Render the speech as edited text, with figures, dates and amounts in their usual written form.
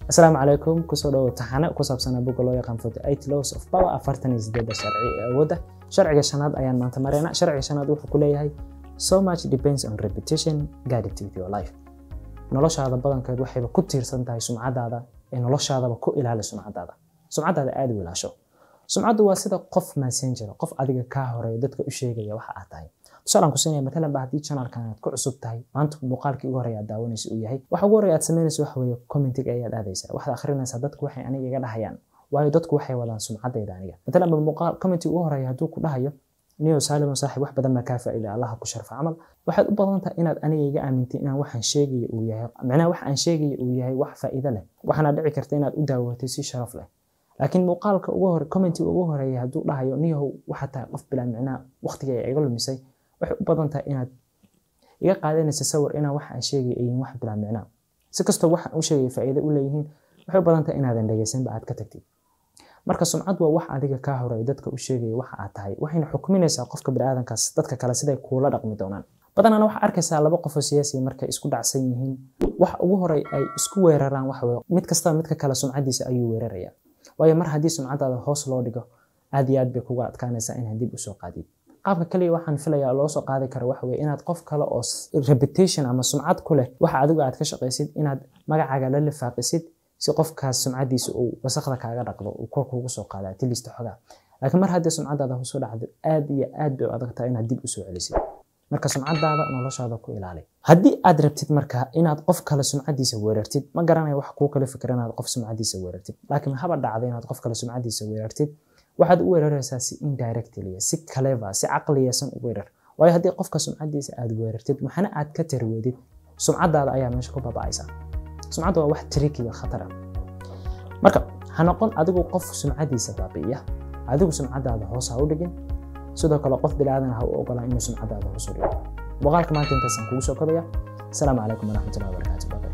السلام عليكم كسودو تحنا كسبسنا بقولوا يقام 48 laws of power أفرتني زداد شرعي وده شرع شناد أيام ما تمرنا شرع شناد وحكولي هاي so much depends on repetition guided with your life نلاش هذا بدن كده وحيبة كتير سنتها سمعة هذا إنه لاش هذا بكو إلى على سمعة هذا آدي ولا شو سمعة واسدة قف ماسنجر قف أديك كهرة يدك إشيء جا وح أتاي سؤال عنك سنة مثلا بعد channel كانت كعصب تاي ما أنت مقالك يقرأ داونيس وياهي وحقرأ تسمينس وحوي كومنتك أياد هذا يسا واحد آخرنا صدقك وحي أنا جا حيان ويدك وحي ولا سمعة يدانية مثلا بالمقال كومنتي يقرأ يهدوك لهاي نيو سالم صاحب واحد بدل ما كافئ إلى الله كشرف عمل واحد أبغى إن أنا يجا أمنتي إن واحد شيء وياه معناه واحد شيء وياه واحد فائدة له وحنا دعي كرتين أداوة تسي شرف له لكن مقالك وهر كومنتي وهر يهدو لها نيو وحتى قف بلا معناه وقت جاي يقول مسي واحد أبغى إن يجا قاعدين نتصور إن واحد شيء أي واحد بلا معناه سكستو واحد وشيء فائدة ولا يهين واحد أبغى إن هذا نجسين بعد كتكتي marka sumcad waa wax adiga ka horay dadka u sheegay waxa aad tahay waxayna xukminaysaa qofka bini'aadankaas dadka kale sida ay kula dhaqmi doonaan badanana waxa arkaysaa laba qof oo siyaasi markay isku dhacsan yihiin wax ugu horay ay isku weeraraan wax weey mid kasta midka kale sumcadiisa ayuu weeraraya waayo mar hadii sumcadaada hoos loo dhigo aad iyo aad bay kuga adkaanaysaa in dib u soo qaadid qaabka kaliya waxaan filayaa loo soo qaadi karo wax weey inaad qof kale oo reputation ama sumcad ku leh waxa adigu aad ka shaqaysid inaad magacaaga la lifaaqisid si qofkaas sumcadiisa uu wasaqda kaaga dhaqdo uu korka ugu soo qaadaa tilista xogaa laakiin mar haddii sumcadaada hoos u dhacdo aad iyo aad bay adag tahay inaad dib u soo celisid marka sumcadaada noloshaada ku ilaali haddii aad rabtid marka inaad qof kale sumcadiisa weerartid ma garanayo wax kuu kale fikran inaad qof sumcadiisa weerartid laakiin haba dhacdo inaad qof kale sumcadiisa weerartid waxaad u weeraraysaa si indirectly si clever si caqliyeysan u weerar waayo haddii qofka sumcadiisa aad weerartid maxana aad ka tarweedid sumcadaada ayaa meesha ku baaba'aysa sumcadu waa wax tricky iyo khatar ah marka ha noqon adigu qof sumcadiisa baabi'iya adigu sumcadaada hoos ha u dhigin sidoo kale qof bilaadan ha u ogolaan inuu sumcadaada hoos u dhigo muuqaalka maanta intaas aan kugu soo kabaya assalaamu calaykum waraxmatullaahi wabarakaatuh